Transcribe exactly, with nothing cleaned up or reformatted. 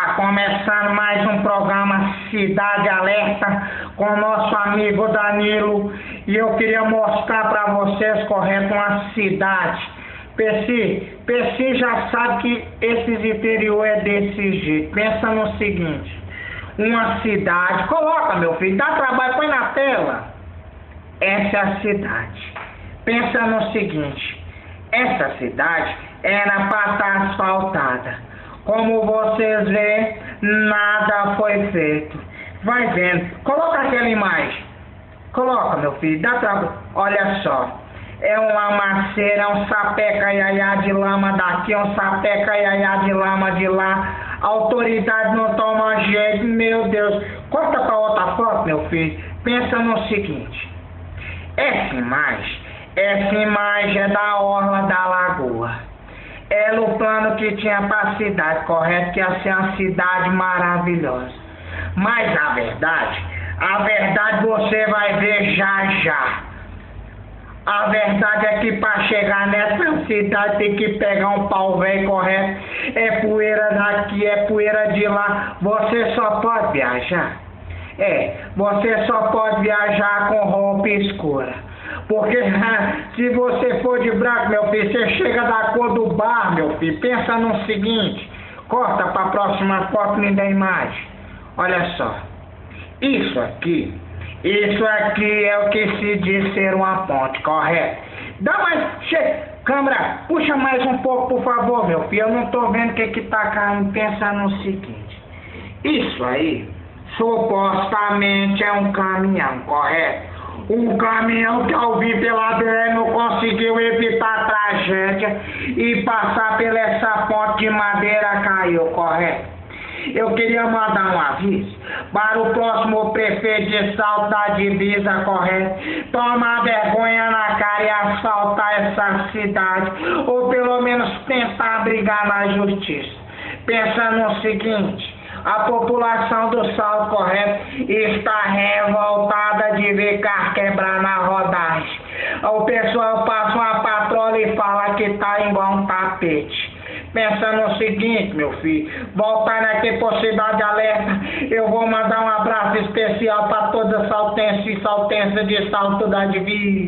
Tá começando mais um programa Cidade Alerta com nosso amigo Danilo e eu queria mostrar para vocês, correto, uma cidade. Percy, Percy já sabe que esses interior é desse jeito. Pensa no seguinte, uma cidade, coloca meu filho, dá trabalho, põe na tela. Essa é a cidade. Pensa no seguinte, essa cidade era para estar asfaltada. Como vocês veem, nada foi feito. Vai vendo. Coloca aquela imagem. Coloca, meu filho. Dá trabalho. Olha só. É uma maceira, é um sapeca iaiá de lama daqui, é um sapeca iaiá de lama de lá. A autoridade não toma jeito, meu Deus. Corta para outra foto, meu filho. Pensa no seguinte. Essa imagem, essa imagem é da orla da lagoa. Era o plano que tinha para a cidade, correto? Que ia ser uma cidade maravilhosa. Mas a verdade, a verdade você vai ver já já. A verdade é que para chegar nessa cidade tem que pegar um pau velho, correto? É poeira daqui, é poeira de lá. Você só pode viajar. É, você só pode viajar com roupa escura. Porque se você for de branco, meu filho, você chega da cor do bar, meu filho. Pensa no seguinte, corta para a próxima foto e da imagem. Olha só, isso aqui, isso aqui é o que se diz ser uma ponte, correto? Dá mais, chega, câmera, puxa mais um pouco, por favor, meu filho. Eu não tô vendo o que que tá caindo. Pensa no seguinte, isso aí, supostamente é um caminhão, correto? Um caminhão que ao vir pela B R não conseguiu evitar a tragédia e passar pela essa ponte de madeira caiu, correto? Eu queria mandar um aviso para o próximo prefeito de Salto da Divisa, correto? Tomar vergonha na cara e assaltar essa cidade, ou pelo menos tentar brigar na justiça. Pensa no seguinte, a população do Salto, correto, está revoltada de ver carro quebrar na rodagem. O pessoal passa uma patrola e fala que tá igual um tapete. Pensa no seguinte, meu filho, voltando aqui por Cidade Alerta, eu vou mandar um abraço especial para toda saltense e saltense de Salto da Divisa.